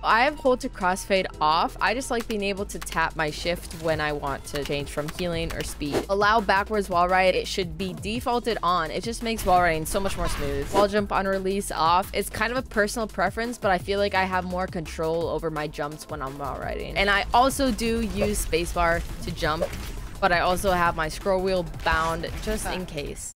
I have hold to crossfade off. I just like being able to tap my shift when I want to change from healing or speed. Allow backwards wall ride. It should be defaulted on. It just makes wall riding so much more smooth. Wall jump on release off. It's kind of a personal preference, but I feel like I have more control over my jumps when I'm wall riding. And I also do use spacebar to jump, but I also have my scroll wheel bound just in case.